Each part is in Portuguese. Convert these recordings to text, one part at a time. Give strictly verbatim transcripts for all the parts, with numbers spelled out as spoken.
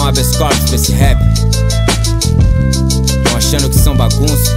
um habeas corpus pra esse rap. Tão achando que são bagunça?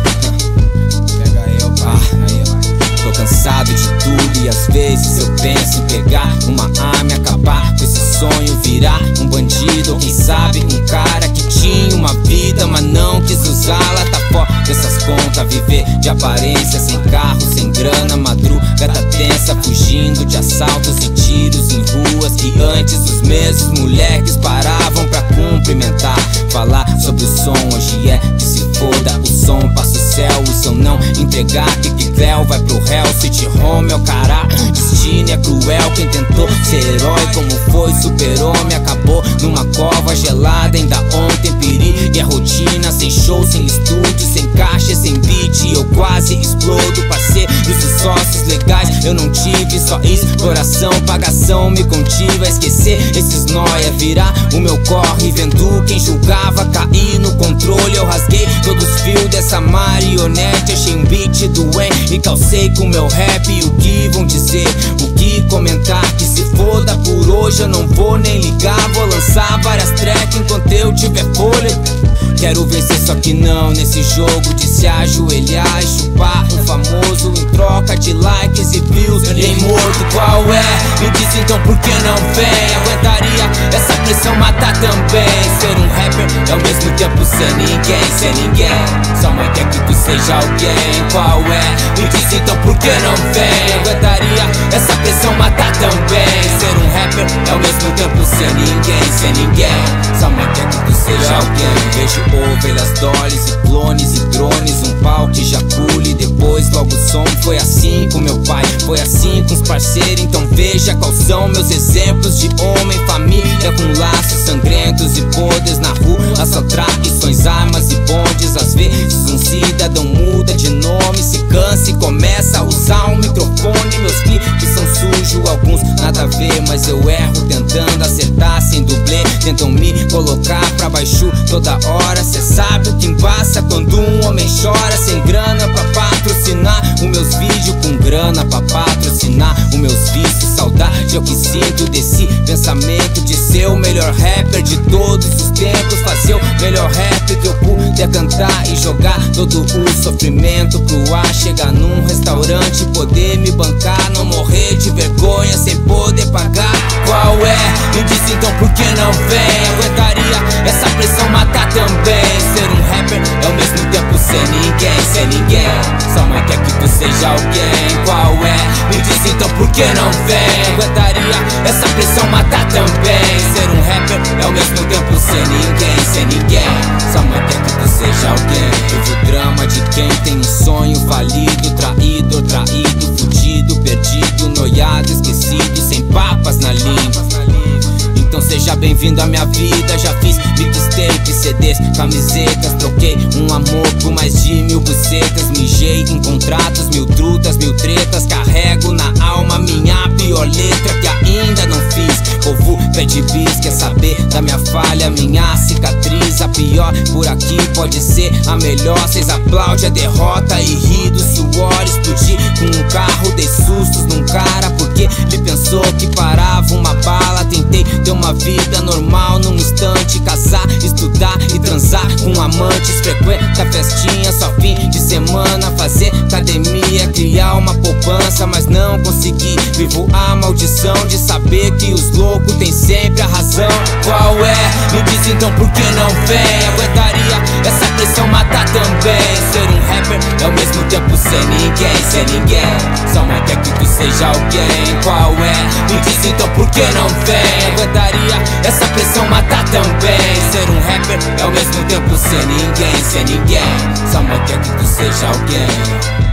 Pega eu, pá. Ah, aí, ó. Tô cansado de tudo e às vezes eu penso em pegar uma arma e acabar com esse sonho, virar um bandido ou quem sabe um cara que tinha uma vida mas não quis usá-la. Tá fora dessas contas, viver de aparência, sem carro, sem grana, madrugada tensa, fugindo de assaltos e tiros em ruas que antes os mesmos moleques paravam pra cumprimentar. Falar sobre o som hoje é que se foda o som, passa o céu, o som não entregar, que que Cleo vai pro réu, City Home é o cara, destino é cruel. Quem tentou ser herói como foi super-homem acabou numa cova gelada ainda ontem. Perigo é rotina, sem show, sem estúdio, sem caixa, sem beat, eu quase explodo. Parceiros e sócios legais eu não tive, só exploração, pagação me contive a esquecer esses nóia, virar o meu corre, vendo quem julgava cair no controle. Eu rasguei todos os fios dessa marionete, achei um beat doente e calcei com meu rap. E o que vão dizer, o que comentar, que se foda por hoje eu não vou nem ligar. Vou lançar várias tracks enquanto eu tiver fôlego. Quero vencer só que não nesse jogo de se ajoelhar e chupar um famoso em troca de likes e views. Nem morto qual é? Me diz então por que não vem? Aguentaria essa pressão matar também. Ser um rapper é ao mesmo tempo ser ninguém, ser ninguém. Sua mãe quer que tu seja alguém, qual é? Me diz então por que não vem? Aguentaria essa pressão matar também. Ser um rapper é ao mesmo tempo ser ninguém, ser ninguém. Sua mãe quer que tu seja alguém. Vejo ovelhas, dollies e clones e drones, um pau que jacule, depois logo o som. Foi assim com meu pai, foi assim com os parceiros. Então veja quais são meus exemplos de homem, família com laços sangrentos e podres na rua, só traições, armas e bondes. Às vezes um cidadão muda de nome, se cansa e começa a usar um microfone. Meus clipes são sujos, alguns nada a ver, mas eu erro tentando acertar sem dublê. Tentam me colocar pra baixo toda hora. Cê sabe o que embaça quando um homem chora. Sem grana pra patrocinar os meus vídeos, com grana pra patrocinar os meus vícios. Saudade é o que sinto desse pensamento de ser o melhor rapper de todos os tempos. Fazer o melhor rap que eu puder cantar e jogar todo o sofrimento pro ar. Chegar num restaurante, poder me bancar, não morrer de vergonha sem poder pagar. Qual é? Me diz então por que não vem? Aguentaria essa pressão matar também. Ser um rapper é ao mesmo tempo ser ninguém, ser ninguém. Sua mãe quer que tu seja alguém, qual é? Me diz então por que não vem? Aguentaria essa pressão matar também. Ser um rapper é ao mesmo tempo ser ninguém, ser ninguém. Sua mãe quer que tu seja alguém. Vivo o drama de quem tem um sonho falido, traído, traído, fudido, perdido, noiado, esquecido, sem papas na língua. Então seja bem-vindo à minha vida. Já fiz mixtapes, C Ds, camisetas. Troquei um amor por mais de mil bucetas. Mijei em contratos, mil trutas, mil tretas. Carrego na alma minha pior letra que ainda não fiz. Povo pede bis, quer saber da minha falha, minha cicatriz. A pior por aqui pode ser a melhor. Cês aplaudem a derrota e ri do suor. Explodi com um carro, dei sustos num cara porque ele pensou que parava uma bala. Tentei ter uma vida normal num instante, casar, estudar e transar com amantes. Frequenta festinha só fim de semana, fazer academia, criar uma poupança, mas não consegui. Vivo a maldição de saber que os loucos têm sempre a razão. Qual é? Me diz então por que não vem? Aguentaria essa pressão matar também. Ser um rapper é ao mesmo tempo ser ninguém, ser ninguém. Sua mãe quer que tu seja alguém, qual é? Me diz então por que não vem? Aguentaria essa pressão matar também. Ser um rapper é ao mesmo tempo ser ninguém, ser ninguém. Sua mãe quer que tu seja alguém.